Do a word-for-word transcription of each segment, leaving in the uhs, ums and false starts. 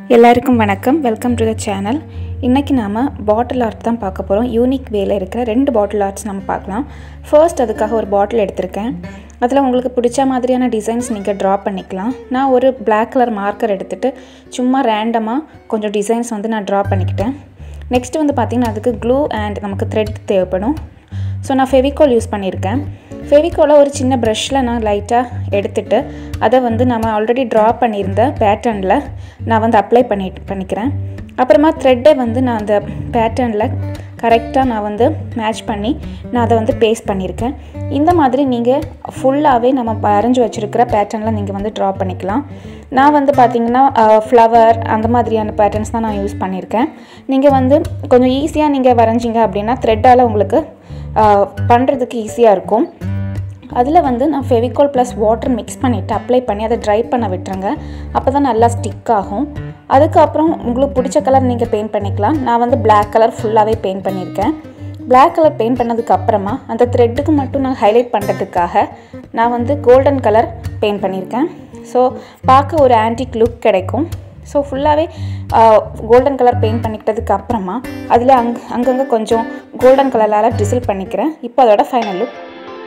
எல்லாருக்கும் வணக்கம். Welcome to the channel. இன்றைக்கி நாம் பாட்டில் ஆர்ட் தான் பார்க்க போகிறோம். யூனிக் வேல இருக்கிற ரெண்டு பாட்டில் ஆர்ட்ஸ் நம்ம பார்க்கலாம். ஃபர்ஸ்ட் அதுக்காக ஒரு பாட்டில் எடுத்திருக்கேன். அதில் உங்களுக்கு பிடிச்ச மாதிரியான டிசைன்ஸ் நீங்கள் ட்ரா பண்ணிக்கலாம். நான் ஒரு பிளாக் கலர் மார்க்கர் எடுத்துகிட்டு சும்மா ரேண்டமாக கொஞ்சம் டிசைன்ஸ் வந்து நான் ட்ரா பண்ணிக்கிட்டேன். நெக்ஸ்ட்டு வந்து பார்த்திங்கன்னா அதுக்கு க்ளூ அண்ட் நமக்கு த்ரெட் தேவைப்படும். ஸோ நான் ஃபெவிகால் யூஸ் பண்ணியிருக்கேன். ஃபெவிகாலை ஒரு சின்ன ப்ரஷ்ஷில் நான் லைட்டாக எடுத்துகிட்டு அதை வந்து நம்ம ஆல்ரெடி ட்ரா பண்ணியிருந்த பேட்டர்னில் நான் வந்து அப்ளை பண்ணிட்டு பண்ணிக்கிறேன். அப்புறமா த்ரெட்டை வந்து நான் அந்த பேட்டர்னில் கரெக்டாக நான் வந்து மேட்ச் பண்ணி நான் அதை வந்து பேஸ்ட் பண்ணியிருக்கேன். இந்த மாதிரி நீங்கள் ஃபுல்லாகவே நம்ம வரைஞ்சி வச்சுருக்கிற பேட்டர்னில் நீங்கள் வந்து ட்ரா பண்ணிக்கலாம். நான் வந்து பார்த்திங்கன்னா ஃப்ளவர் அந்த மாதிரியான பேட்டர்ன்ஸ் தான் நான் யூஸ் பண்ணியிருக்கேன். நீங்கள் வந்து கொஞ்சம் ஈஸியாக நீங்கள் வரைஞ்சிங்க அப்படின்னா த்ரெட்டால் உங்களுக்கு பண்ணுறதுக்கு ஈஸியாக இருக்கும். அதில் வந்து நான் ஃபெவிகால் ப்ளஸ் வாட்டர் மிக்ஸ் பண்ணிவிட்டு அப்ளை பண்ணி அதை ட்ரை பண்ண விட்டுருங்க. அப்போ தான் நல்லா ஸ்டிக் ஆகும். அதுக்கப்புறம் உங்களுக்கு பிடிச்ச கலர் நீங்கள் பெயிண்ட் பண்ணிக்கலாம். நான் வந்து பிளாக் கலர் ஃபுல்லாகவே பெயிண்ட் பண்ணியிருக்கேன். பிளாக் கலர் பெயிண்ட் பண்ணதுக்கப்புறமா அந்த த்ரெட்டுக்கு மட்டும் நான் ஹைலைட் பண்ணுறதுக்காக நான் வந்து கோல்டன் கலர் பெயிண்ட் பண்ணியிருக்கேன். ஸோ பார்க்க ஒரு ஆன்டிக் லுக் கிடைக்கும். ஸோ ஃபுல்லாகவே கோல்டன் கலர் பெயிண்ட் பண்ணிக்கிட்டதுக்கு அப்புறமா அதில் அங் அங்கங்கே கொஞ்சம் கோல்டன் கலரால் ட்ரிசில் பண்ணிக்கிறேன். இப்போ அதோட ஃபைனல் லுக்.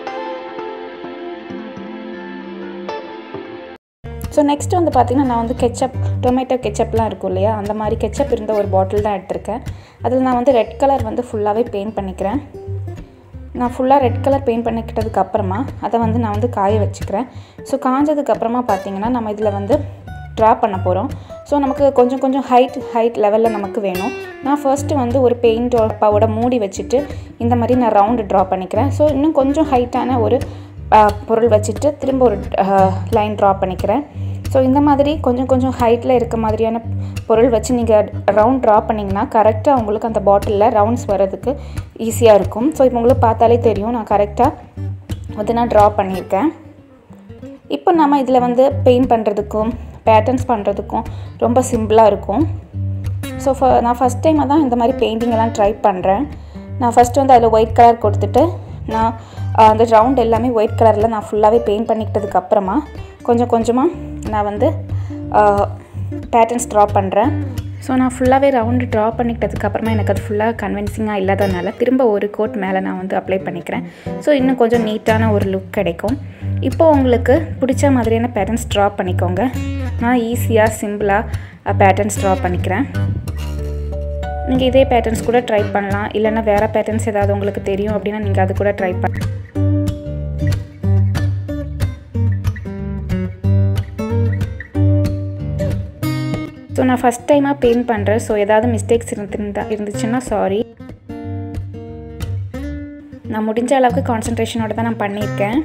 ஸோ நெக்ஸ்ட் வந்து பார்த்திங்கன்னா நான் வந்து கெச்சப் டொமேட்டோ கெச்சப்லாம் இருக்கும் இல்லையா, அந்த மாதிரி கெச்சப் இருந்த ஒரு பாட்டில் தான் எடுத்திருக்கேன். அதில் நான் வந்து ரெட் கலர் வந்து ஃபுல்லாகவே பெயிண்ட் பண்ணிக்கிறேன். நான் ஃபுல்லாக ரெட் கலர் பெயிண்ட் பண்ணிக்கிட்டதுக்கு அப்புறமா அதை வந்து நான் வந்து காய வச்சுக்கிறேன். ஸோ காஞ்சதுக்கப்புறமா பார்த்திங்கன்னா நம்ம இதில் வந்து ட்ரா பண்ண போகிறோம். ஸோ நமக்கு கொஞ்சம் கொஞ்சம் ஹைட் ஹைட் லெவலில் நமக்கு வேணும். நான் ஃபர்ஸ்ட்டு வந்து ஒரு பெயிண்ட் டப்பாவோட மூடி வச்சுட்டு இந்த மாதிரி நான் ரவுண்டு ட்ரா பண்ணிக்கிறேன். ஸோ இன்னும் கொஞ்சம் ஹைட்டான ஒரு பொருள் வச்சுட்டு திரும்ப ஒரு லைன் ட்ரா பண்ணிக்கிறேன். ஸோ இந்த மாதிரி கொஞ்சம் கொஞ்சம் ஹைட்டில் இருக்க மாதிரியான பொருள் வச்சு நீங்கள் ரவுண்ட் ட்ரா பண்ணிங்கன்னா கரெக்டாக உங்களுக்கு அந்த பாட்டிலில் ரவுண்ட்ஸ் வர்றதுக்கு ஈஸியாக இருக்கும். ஸோ இப்போ உங்களுக்கு பார்த்தாலே தெரியும் நான் கரெக்டாக வந்து நான் ட்ரா பண்ணியிருக்கேன். இப்போ நம்ம இதில் வந்து பெயிண்ட் பண்ணுறதுக்கும் பேட்டர்ன்ஸ் பண்ணுறதுக்கும் ரொம்ப சிம்பிளாக இருக்கும். ஸோ ஃப நான் ஃபஸ்ட் டைமாக தான் இந்த மாதிரி பெயிண்டிங்கெல்லாம் ட்ரை பண்ணுறேன். நான் ஃபஸ்ட்டு வந்து அதில் ஒயிட் கலர் கொடுத்துட்டு நான் அந்த ரவுண்ட் எல்லாமே ஒயிட் கலரில் நான் ஃபுல்லாகவே பெயிண்ட் பண்ணிக்கிட்டதுக்கு அப்புறமா கொஞ்சம் கொஞ்சமாக நான் வந்து பேட்டர்ன்ஸ் ட்ரா பண்ணுறேன். ஸோ நான் ஃபுல்லாகவே ரவுண்டு ட்ரா பண்ணிக்கிட்டதுக்கு அப்புறமா எனக்கு அது ஃபுல்லாக கன்வின்சிங்காக இல்லாதனால திரும்ப ஒரு கோட் மேலே நான் வந்து அப்ளை பண்ணிக்கிறேன். ஸோ இன்னும் கொஞ்சம் நீட்டான ஒரு லுக் கிடைக்கும். இப்போது உங்களுக்கு பிடிச்ச மாதிரியான பேட்டர்ன்ஸ் ட்ரா பண்ணிக்கோங்க. நான் ஈஸியாக சிம்பிளாக பேட்டர்ன்ஸ் ட்ரா பண்ணிக்கிறேன். நீங்கள் இதே பேட்டர்ன்ஸ் கூட ட்ரை பண்ணலாம். இல்லைன்னா வேறு பேட்டர்ன்ஸ் ஏதாவது உங்களுக்கு தெரியும் அப்படின்னா நீங்கள் அது கூட ட்ரை பண்ண. ஸோ நான் ஃபஸ்ட் டைமாக பெயிண்ட் பண்ணுறேன். ஸோ ஏதாவது மிஸ்டேக்ஸ் இருந்துருந்தா இருந்துச்சுன்னா சாரி. நான் முடிஞ்ச அளவுக்கு கான்சன்ட்ரேஷனோட தான் நான் பண்ணியிருக்கேன்.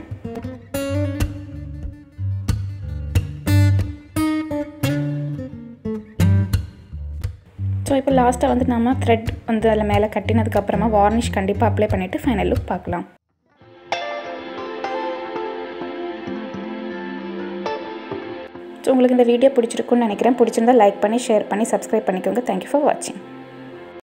ஸோ இப்போ லாஸ்ட்டாக வந்து நம்ம த்ரெட் வந்து அதில் மேலே கட்டினதுக்கப்புறமா வார்னிஷ் கண்டிப்பாக அப்ளை பண்ணிவிட்டு ஃபைனல் லுக் பார்க்கலாம். ஸோ உங்களுக்கு இந்த வீடியோ பிடிச்சிருக்குன்னு நினைக்கிறேன். பிடிச்சிருந்தால் லைக் பண்ணி ஷேர் பண்ணி சப்ஸ்கிரைப் பண்ணிக்கோங்க. தேங்க்யூ ஃபார் வாட்சிங்.